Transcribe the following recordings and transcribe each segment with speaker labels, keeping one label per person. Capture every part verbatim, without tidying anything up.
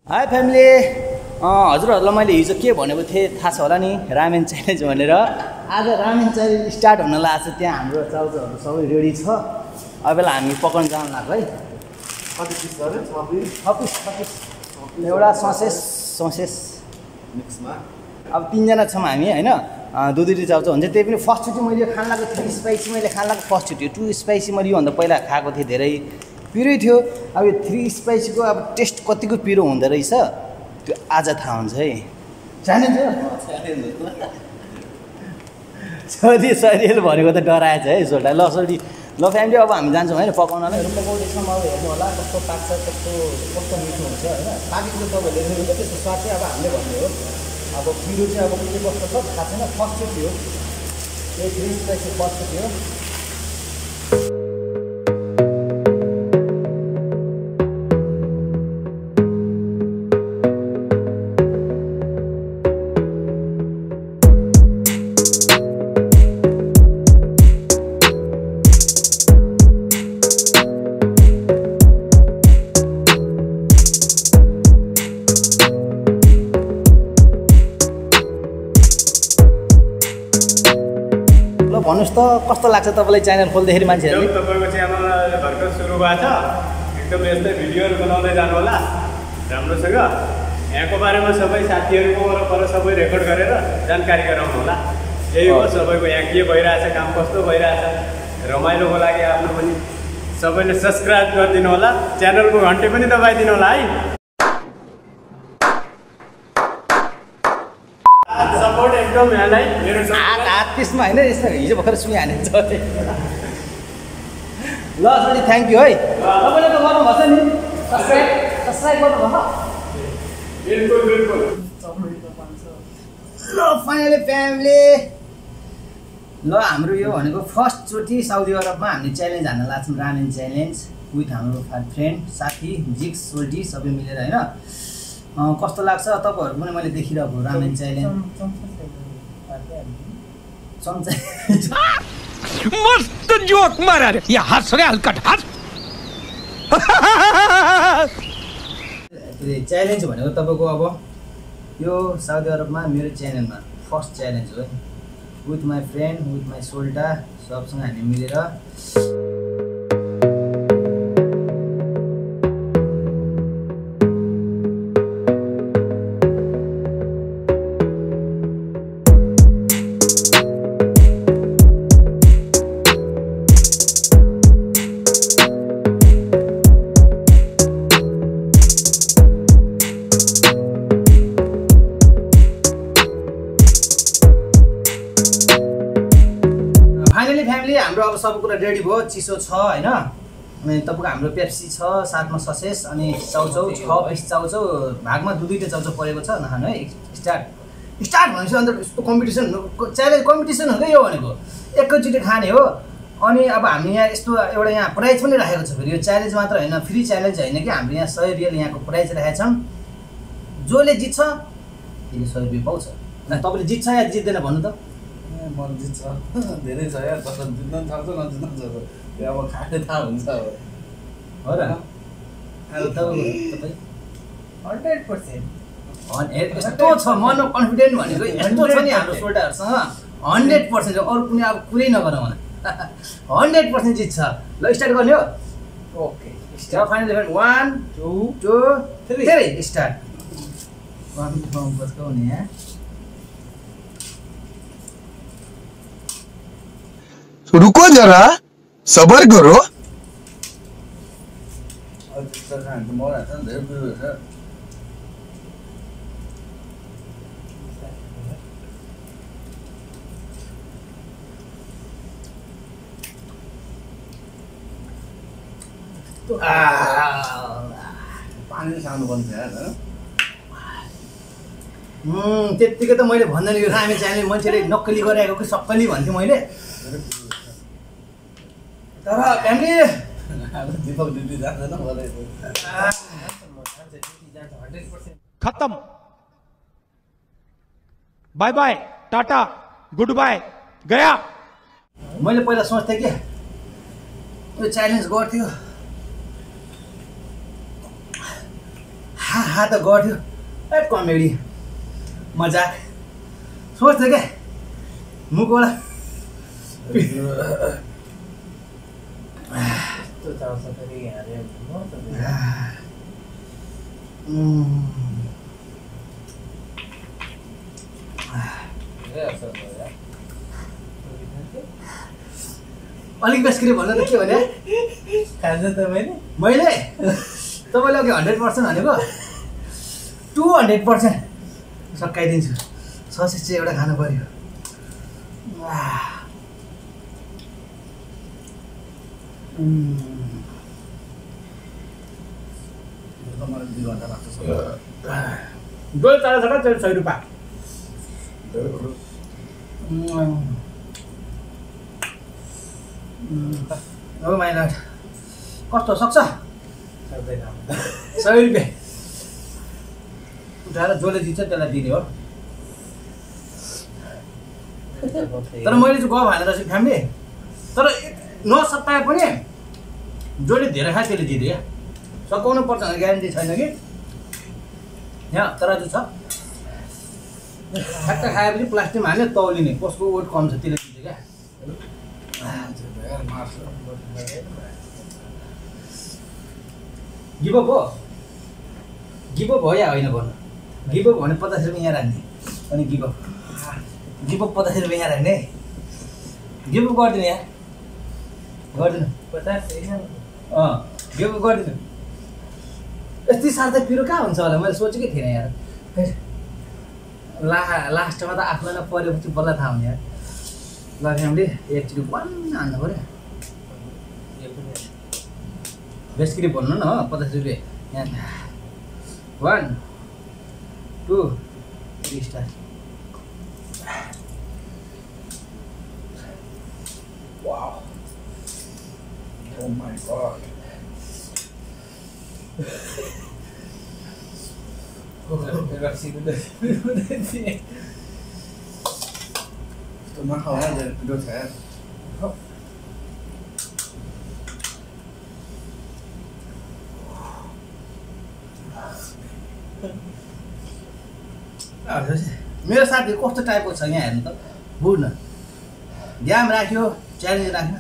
Speaker 1: High family, हजुरहरूलाई मैले हिजो के भनेको थिएँ थाहा छ होला नि, रामेन च्यालेन्ज भनेर। आज रामेन च्यालेन्ज स्टार्ट हुन लाग्छ। त्यहाँ हाम्रो चाउचाउहरू सबै रेडी छ। अब बेला हामी पकाउन जानु लाग्छ है।
Speaker 2: कति पिस गरे? छब्बिस
Speaker 1: छब्बिस छब्बिस एउटा ससेस ससेस
Speaker 2: मिक्समा।
Speaker 1: अब तिनजना छौँ हामी होइन। दुई दुईवटा चाउचाउ हुन्छ। त्यही पनि फर्स्टचोटि मैले खान लागेको थ्री स्पाइसी मैले खान लागेको फर्स्टचोटि हो। टु स्पाइसी मैले योभन्दा पहिला खाएको थिएँ, धेरै पिरै थियो। अब यो थ्री स्पाइसीको अब टेस्ट कतिको पिरो हुँदो रहेछ त्यो आज थाहा हुन्छ है। च्यालेन्ज हो सरी सरियल भनेको त डराएछ है सोल्टा। ल सरी ल फ्यामिली, अब हामी जान्छौँ होइन पकाउनलाई। पकाउँदैछौँ। अब हेर्नु होला कस्तो पाक्छ, कस्तो कस्तो मिठो हुन्छ होइन। पाकेको त तपाईँहरूले हेर्नुहुन्छ, त्यसको स्वाद चाहिँ अब हामीले भन्ने हो। अब पिरो चाहिँ अब के कस्तो छ थाहा छैन। फर्स्टचोटि हो यो थ्री स्पाइसी, फर्स्टचोटि हो। भन्नुहोस् त कस्तो लाग्छ तपाईँलाई च्यानल खोल्दाखेरि मान्छेहरूले?
Speaker 3: तपाईँको च्यानल भर्खर सुरु भएको छ। एकदम यस्तै भिडियोहरू बनाउँदै जानु होला राम्रोसँग। यहाँको बारेमा सबै साथीहरूको वरपर सबै रेकर्ड गरेर जानकारी गराउनु होला। यही हो सबैको यहाँ के भइरहेछ, काम कस्तो भइरहेछ, रमाइलोको लागि आफ्नो पनि सबैले सब्सक्राइब गरिदिनु होला। च्यानलको घन्टी पनि दबाइदिनु होला है। सपोर्ट एकदम यहाँलाई मेरो
Speaker 1: हात त्यसमा होइन, यस्तो हिजो भर्खर सुनिहालेको छ। ल सरी थ्याङ्क यू है। तपाईँले त गर्नुभएको नि, सब्सक्राइब सब्सक्राइब गर्नुभएको?
Speaker 3: बिल्कुल बिल्कुल।
Speaker 1: ल फाइनली फ्यामिली, ल हाम्रो यो भनेको फर्स्टचोटि साउदी अरबमा हामीले च्यालेन्ज हान्न लाग्छौँ। रामेन च्यालेन्ज विथ हाम्रो फ्रेन्ड साथी जिक्स सोल्टी सबै मिलेर होइन। कस्तो लाग्छ तपाईँहरू पनि मैले देखिरहेको रामेन च्यालेन्ज।
Speaker 4: मस्त जोक मारा रे, या हंस रे हल्कट हंस।
Speaker 1: च्यालेन्ज भनेको तपाईँको अब यो साउदी अरबमा मेरो च्यानलमा फर्स्ट च्यालेन्ज हो है। With my friend with my सोल्टा सबसँग हामी मिलेर। फाइनली फ्यामिली हाम्रो अब सबै कुरा रेडी भयो। चिसो छ होइन। अनि तपाईँको हाम्रो पेप्सी छ, साथमा ससेस अनि चाउचाउ छ। बिस चाउचाउ भागमा दुई दुईवटा चाउचाउ परेको छ, नखानु है। स्टार्ट स्टार्ट भनेपछि अन्त यस्तो कम्पिटिसन च्यालेन्ज कम्पिटिसन हो क्या यो भनेको, एकैचोटि खाने हो। अनि अब हामी यहाँ यस्तो एउटा यहाँ प्राइज पनि राखेको छ। फेरि यो च्यालेन्ज मात्र होइन, फ्री च्यालेन्ज होइन कि, हाम्रो यहाँ सय रियल यहाँको प्राइज राखेका छौँ। जसले जित्छ त्यसले सय रुपियाँ पाउँछ। तपाईँले जित्छ या जित्दैन भन्नु त?
Speaker 2: मन जित्छ धेरै छ यार, तर जित्न पनि सक्छ नजित्न पनि सक्छ। त्यो अब खाने थाहा हुन्छ अब,
Speaker 1: हो र? अब तपाईँ
Speaker 2: हन्ड्रेड पर्सेन्ट
Speaker 1: यस्तो छ मनमा कन्फिडेन्ट भनेको यस्तो छ नि हाम्रो सोल्टाहरूसँग। हन्ड्रेड पर्सेन्ट अरू कुनै अब कुरै नगरौँ होला। हन्ड्रेड पर्सेन्ट जित्छ। ल स्टार्ट गर्ने हो।
Speaker 2: Okay
Speaker 1: start final one two two three start. कसको हुने यहाँ?
Speaker 4: रुको जरा सबर करो।
Speaker 2: पानी सानो बन्छ यार।
Speaker 1: त्यत्तिकै त मैले भन्दैन यो रामेन च्यालेन्ज मान्छेले नक्कली गरेको कि सक्कली भन्थेँ मैले। तर फ्यामिली
Speaker 2: दीपक ड्युटी जाँदैन
Speaker 4: खत्म, bye bye tata good bye गया।
Speaker 1: मैले पहिला सोच्थेँ कि यो च्यालेन्ज गर्थ्यो, थाहा त गर्थ्यो ए कमेडी मजाक सोच्थ्यो क्या मुखबाट
Speaker 5: त्यो चाउँछ फेरि हारे म त
Speaker 1: अलिक बेसकरी भन्नु त के भने
Speaker 5: खान्छ तपाईँले
Speaker 1: मैले तपाईँले अघि हन्ड्रेड पर्सेन्ट भनेको टु हन्ड्रेड पर्सेन्ट सकाइदिन्छु ससेज चाहिँ एउटा खानु पऱ्यो
Speaker 2: दुई घन्टा लाग्छ
Speaker 1: डोल चार छ त्यो सय रुपियाँ हो माइला कस्तो सक्छ
Speaker 5: सक्दैन
Speaker 1: सय रुपियाँ उठाएर जसले दिन्छ त्यसलाई दिने हो तर मैले चाहिँ गफ हानेर चाहिँ फ्यामिली तर नसताए पनि जसले धेरै खायो त्यसले दिँदै क्या सकाउनु पर्छ भने ग्यारेन्टी छैन कि यहाँ तर चाहिँ छ ठ्याक्क खाएपछि प्लास्टिकमा हाल्ने तौलिने कसको वेट कम छ त्यसले दिँदै क्या गिभअप हो गिभअप हो या होइन भन्नु गिभअप भने पचास रुपियाँ यहाँ राख्ने अनि गिभअप गिभअप पचास रुपियाँ यहाँ राख्ने गिभअप गरिदिनु यहाँ गरिदिनु
Speaker 5: पचास
Speaker 1: अँ गिभअप गरिदिनु यति साह्रो त पिरो कहाँ हुन्छ होला मैले सोचेकै थिइनँ यार ला लास्टमा त आफूलाई नै परेपछि बल्ल थाहा हुन्छ यार ल फ्यामिली एकचोटि वान हान्नु पऱ्यो बेसकिरी भन्नु न हो पचास रुपियाँ यहाँ one two three star
Speaker 2: Wow. Oh my god. तो मैं खाऊंगा जब वीडियो है
Speaker 1: मेरो साथी कस्तो टाइपको छ यहाँ हेर्नु त बुढ्न ध्यान राख्यो च्यालेन्ज राख्न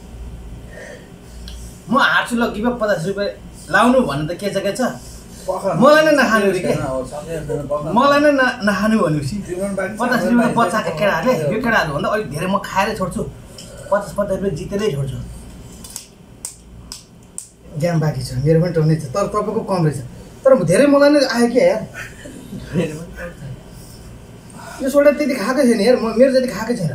Speaker 1: म हार्छु ल गिभअप पचास रुपियाँ लाउनु भन्नु त के छ के छ मलाई नै नखानु रे के मलाई नै नखानु भनेपछि पचास रुपियाँ बच्चाको केटाहरूले यो केटाहरू भन्दा अलिक धेरै म खाएरै छोड्छु पचास पचास रुपियाँ जितेरै छोड्छु ज्ञान बाँकी छ मेरो पनि टर्ने छ तर तपाईँको कम रहेछ तर धेरै मलाई नै आयो क्या यार यो सोडा त्यति खाएकै छैन यार म मेरो जति खाएकै छैन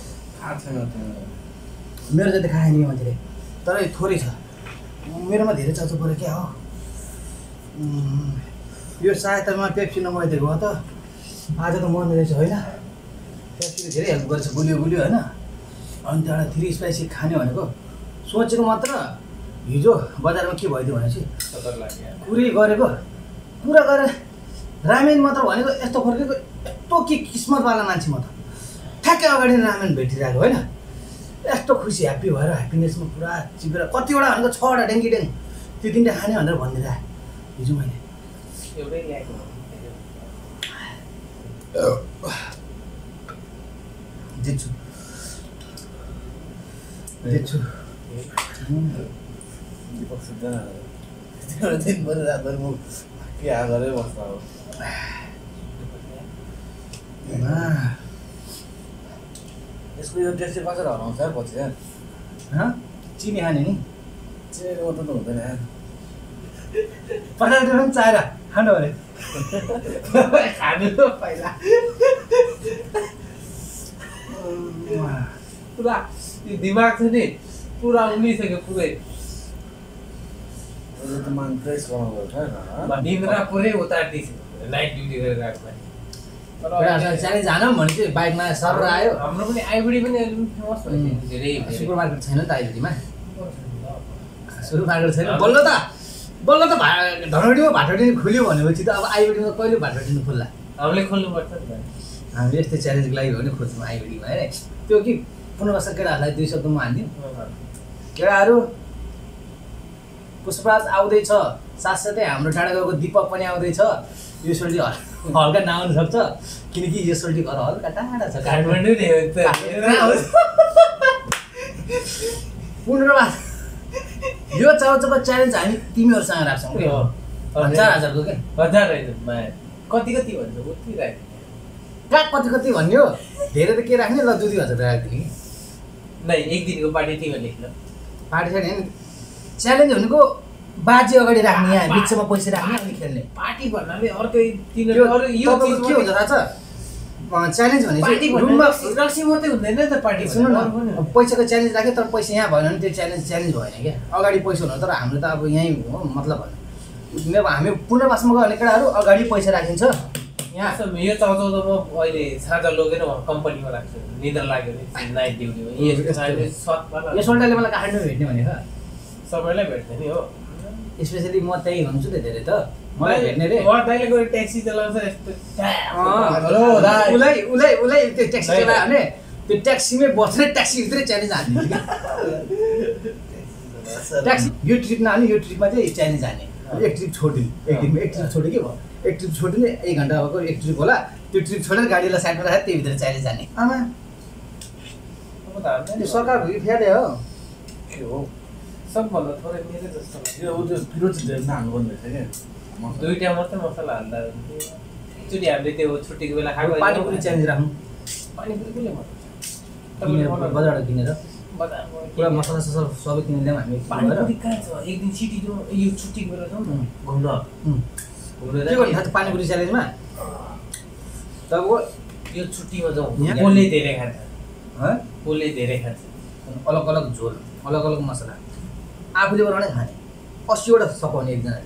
Speaker 1: मेरो जति खाएँ नि मान्छेले तर थोरै छ मेरोमा धेरै चाउचाउ पऱ्यो क्या हो यो सहायतामा पेप्सी नमगाइदिएको हो त आज त मर्ने रहेछ होइन पेप्सीले धेरै हेल्प गर्छ गुलियो गुलियो होइन अनि त्यहाँबाट थ्री स्पाइसी खाने भनेको सोचेको मात्र हिजो बजारमा के भइदियो भनेपछि पुरै गरेको पुरा गरेर रामेन मात्र भनेको यस्तो फर्केको यस्तो के किस्मतवाला मान्छे म त ठ्याक्कै अगाडि रामेन भेटिरहेको होइन यस्तो खुसी ह्याप्पी भएर ह्याप्पिनेसमा पुरा चिपेर कतिवटा भनेको छवटा डेङ्गी डेङ त्यो तिनवटा खाने भनेर भनिदिएर हिजो मैले
Speaker 5: एउटै ल्याएको
Speaker 1: जित्छु जित्छु
Speaker 2: दिनभरि रातभरि म के आ गरेर बस्छ अब यसको यो टेस्ट चाहिँ कसरी हराउँछ यार पछि यार
Speaker 1: चिनी खाने नि
Speaker 2: चिनी मात्र त हुँदैन यार
Speaker 1: पचास रुपियाँ पनि चाहेर खानु अरे
Speaker 5: खानु त पहिला पुरा यो दिमाग छ नि पुरा उम्लिसक्यो पुरै
Speaker 2: त मान फ्रेस बनाउँदो छ
Speaker 5: निन्द्रा पुरै उतार्दिछु लाइट ड्युटी गरेर आएको पानी
Speaker 1: च्यालेन्ज हानौँ भने चाहिँ बाइकमा सर आयो
Speaker 5: हाम्रो पनि आइबिडी पनि अहिले फेमस भइसक्यो धेरै
Speaker 1: सुपर मार्केट छैन नि त आइबिडीमा सुपर मार्केट छैन बल्ल त बल्ल त भा धनगढीमा भाटोडी खुल्यो भनेपछि त अब आइबिडीमा कहिले भाटोडी खुल्ला
Speaker 5: हामीले खोल्नुपर्छ नि
Speaker 1: हामीले यस्तै च्यालेन्जको लागि हो भने खोज्छौँ आइबिडीमा अरे त्यो कि पुनः वर्ष केटाहरूलाई दुई शब्दमा हानिदिउँ केटाहरू पुष्पराज आउँदैछ, साथसाथै हाम्रो डाँडागाउँको दीपक पनि आउँदैछ। यो सोल्टी हल्का नआउनु सक्छ किनकि यो सोल्टी घर हल्का टाढा छ
Speaker 5: काठमाडौँ नि हो त
Speaker 1: पुनर्वास। यो चाउचाउको च्यालेन्ज हामी तिमीहरूसँग राख्छौँ के हजार हजारको के
Speaker 5: हजार होइन कति कति भन्छ उति राख्ने
Speaker 1: कहाँ कति कति भन्ने हो धेरै त के राख्ने ल दुई दुई हजार राखिदिने कि
Speaker 5: नै एक दिनको पार्टी तिमी लेख्न
Speaker 1: पार्टी छैन होइन च्यालेन्ज भनेको बाजे अगाडि राख्ने यहाँ बिचमा पैसा राख्ने अनि खेल्ने
Speaker 5: पार्टी भन्नाले अर्कै तिनीहरू अरू यो
Speaker 1: के हुन्छ थाहा छ च्यालेन्ज भने चाहिँ रुममा
Speaker 5: रक्सी मात्रै हुँदैन नि त पार्टी
Speaker 1: सुन्नु न पैसाको च्यालेन्ज राख्यो तर पैसा यहाँ भएन भने त्यो च्यालेन्ज च्यालेन्ज भएन क्या अगाडि पैसा हुनु तर हाम्रो त अब यहीँ हो मतलब भएन अब हामी पुनर्वासमा गयो भने केटाहरू अगाडि पैसा राखिन्छ यहाँ
Speaker 5: यो चाउचाउ त म अहिले साँझ लगेर कम्पनीमा राख्छु निद्रा लाग्यो भने नाइट ड्युटी
Speaker 1: यो सोल्टाले मलाई काठमाडौँ भेट्ने भनेको
Speaker 5: सबैलाई भेट्ने नि हो
Speaker 1: स्पेसली म त्यही हुन्छु नि धेरै त मलाई भेट्ने रे
Speaker 5: दाइले गएर ट्याक्सी चलाउँछ यस्तो
Speaker 1: हेलो दाइ उलाई उलाई उलाई त्यो ट्याक्सी चलायो भने त्यो ट्याक्सीमै बस्ने ट्याक्सीभित्रै च्यालेन्ज हान्ने ट्याक्सी यो ट्रिप नहाल्ने यो ट्रिपमा चाहिँ च्यालेन्ज हान्ने एक ट्रिप छोडिदिनु एक दिनमा एक ट्रिप छोड्यो के भयो एक ट्रिप छोडिदिनु एक घन्टा भएको एक ट्रिप होला त्यो ट्रिप छोडेर गाडीलाई साइडमा राखेर त्यही भित्र च्यालेन्ज हान्ने आमा यो सरकार भुइँ फ्याडे हो
Speaker 5: के हो सबभन्दा थोरै मेरो जस्तो
Speaker 2: यो उ त्यो पिरो चाहिँ धेरै नहाल्नुपर्ने रहेछ क्या
Speaker 5: दुईटा मात्रै मसला हाल्दा एकचोटि हामीले त्यो छुट्टीको बेला खाएको
Speaker 1: पानीपुरी च्यालेन्ज राख्नु
Speaker 5: पानीपुरी कसले
Speaker 1: किनेर बजारबाट किनेर पुरा मसला ससला सबै किनेर ल्याउँ हामी
Speaker 5: पानीपुरी कहाँ छ एक दिन सिटी जाउँ यो छुट्टीको बेला जाउँ न घुम्न घुम्न
Speaker 1: के गर्नु थाहा छ पानीपुरी च्यालेन्जमा तपाईँको
Speaker 5: यो छुट्टीमा जाउँ कसले धेरै खान्छ कसले धेरै खान्छ
Speaker 1: अलग अलग झोल अलग अलग मसला आफूले बनाउने खाने अस्सीवटा सपाउने एकजनाले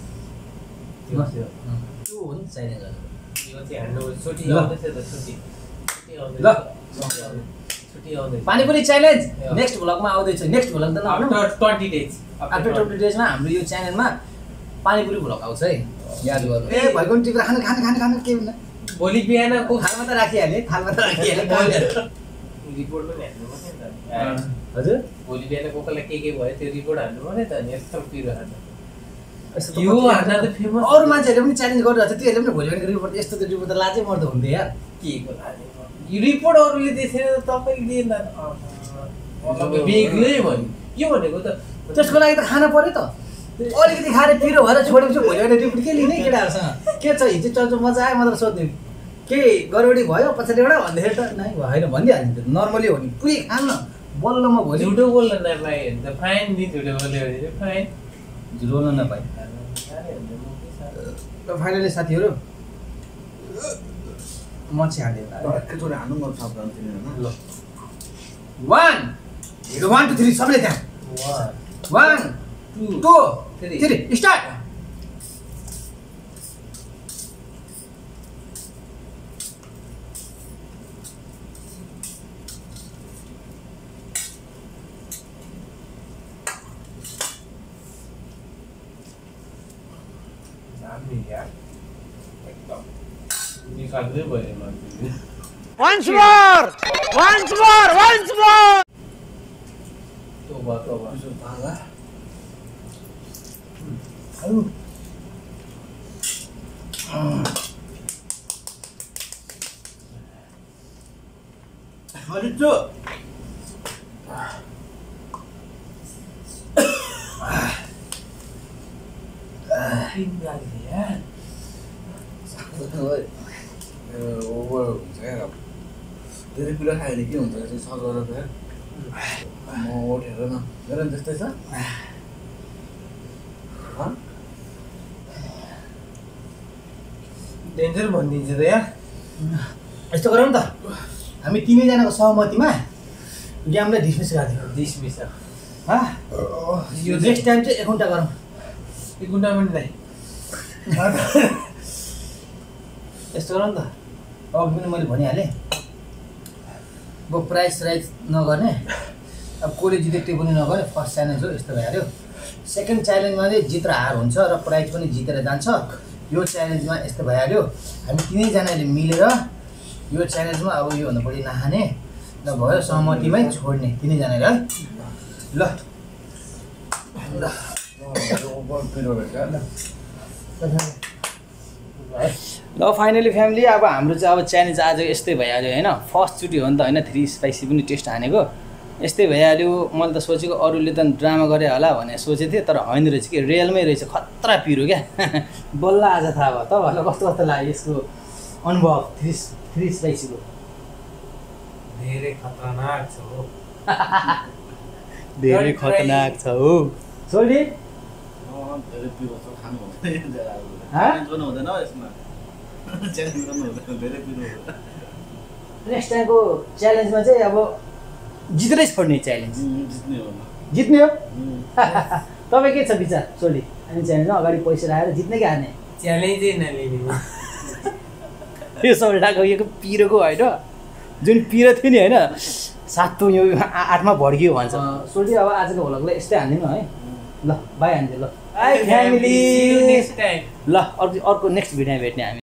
Speaker 1: त्यो हो नि च्यालेन्ज
Speaker 5: यो चाहिँ हाम्रो छुट्टी आउँदैछ त छुट्टी
Speaker 1: ल
Speaker 5: छुट्टी आउँदैछ
Speaker 1: पानीपुरी च्यालेन्ज नेक्स्ट भ्लगमा आउँदैछ नेक्स्ट भ्लग त
Speaker 5: after twenty days
Speaker 1: after twenty डेजमा हाम्रो यो च्यानलमा पानीपुरी भ्लग आउँछ है याद गर्नु ए भएको टिपेर खानु खानु खानु खानु के भन्दा
Speaker 5: भोलि बिहानको
Speaker 1: थालमा त राखिहालेँ थालमा त राखिहालेँ
Speaker 5: रिपोर्ट पनि हाल्नु पर्छ नि त
Speaker 1: हजुर
Speaker 5: भोलि बिहान कोकालाई के के भयो त्यो रिपोर्ट हाल्नु पर्यो त अनि यस्तो पिरो हाल्नु
Speaker 1: यस्तो
Speaker 5: यो हाल्दा त फेमस
Speaker 1: अरू मान्छेहरूले पनि च्यालेन्ज गरिरहेको छ त्योहरूले पनि भोलि बिहानको रिपोर्ट यस्तो त रिपोर्ट त लाजै मर्दो हुन्थ्यो यार
Speaker 5: के को लाजे यो रिपोर्ट अरूले देखेर तपाईँले बेग्लै भन्यो के भनेको त
Speaker 1: त्यसको लागि त खाना पर्यो त अलिकति खाएर पिरो भएर छोडेपछि भोलि बिहान रिपोर्ट के लिने केटाहरूसँग के छ हिजो चल्छ मजा आयो मात्र सोध्ने के गडबडी भयो पछाडिबाट भन्दाखेरि त नै भएन भनिदिइहाल्छ नर्मली हो नि पुरै खान्न बल्ल म भोलि
Speaker 5: झुटो बोल्न नपाए भने त फाइन नि झुटो बोल्यो भने फाइन
Speaker 1: झुटो बोल्न नपाए र फाइनली साथीहरू म चाहिँ हाल्दिनँ
Speaker 2: एकचोटि हाल्नु मन सक्छ तिनीहरू
Speaker 1: ल वान वान टू थ्री सबैले त्यहाँ वान टू थ्री स्टार्ट
Speaker 5: निकाल्दै भयो मान्छे
Speaker 4: Once more! Once more! Once more!
Speaker 5: तोबा तोबा
Speaker 1: Halitto.
Speaker 2: ओभर हुन्छ क्या धेरै पिरो खायो भने के हुन्छ त्यो सर गरेर म उठेर न हेर त्यस्तै छ
Speaker 5: डेन्जर भनिदिन्छ त यार
Speaker 1: यस्तो गरौँ न त हामी तिनैजनाको सहमतिमा गेमलाई डिसमिस गरिदियो
Speaker 5: डिसमिस
Speaker 1: हा यो नेक्स्ट टाइम चाहिँ एक घन्टा गरौँ
Speaker 5: एक घन्टा पनि नै
Speaker 1: यस्तो गरौँ नि त अघि पनि मैले भनिहालेँ अब प्राइस राइज नगर्ने अब कसले जित्यो त्यो पनि नगर्ने फर्स्ट च्यालेन्ज हो यस्तो भइहाल्यो सेकेन्ड च्यालेन्जमा चाहिँ जित र हार हुन्छ र प्राइज पनि जितेर जान्छ यो च्यालेन्जमा यस्तो भइहाल्यो हामी तिनैजनाले मिलेर यो च्यालेन्जमा अब योभन्दा बढी नखाने र भयो सहमतिमै छोड्ने तिनैजनाले है ल
Speaker 2: पिरो भेट्छ
Speaker 1: ल फाइनली फ्यामिली अब हाम्रो चाहिँ अब च्यालेन्ज आज यस्तै भइहाल्यो होइन फर्स्टचोटि हो नि त होइन थ्री स्पाइसी पनि टेस्ट हानेको यस्तै भइहाल्यो मैले त सोचेको अरूले त ड्रामा गरे होला भनेर सोचेको थिएँ तर होइन रहेछ कि रियलमै रहेछ खतरा पिरो क्या बल्ल आज थाहा भयो तपाईँहरूलाई कस्तो कस्तो लाग्यो यसको अनुभव थ्री थ्री स्पाइसीको
Speaker 5: धेरै खतरनाक छ हो
Speaker 1: धेरै खतरनाक छ हो सोल्टी
Speaker 2: धेरै पिरो छ खानु हुँदैन
Speaker 1: हाँ?
Speaker 2: पनि हुँदैन यसमा च्यालेन्ज गर्नु हुँदैन धेरै पिरो
Speaker 1: नेक्स्ट टाइमको च्यालेन्जमा चाहिँ अब जित्दै छोड्ने च्यालेन्ज
Speaker 2: जित्ने हो
Speaker 1: जित्ने हो तपाईँ के छ विचार सोल्टी अनि च्यालेन्जमा अगाडि पैसा राखेर जित्ने कि हार्ने
Speaker 5: च्यालेन्जै नलिने
Speaker 1: यो सोल्टाको यो पिरोको होइन जुन पिरो थियो नि होइन सातो यो आठमा भड्कियो भन्छ सोल्टी अब आजको भ्लगलाई यस्तै हान्दिनु है ल बाई हान्दियो ल बाई फ्यामिली
Speaker 5: नेक्स्ट टाइम
Speaker 1: ल अर्को अर्को नेक्स्ट भिडियोमा भेट्ने हामी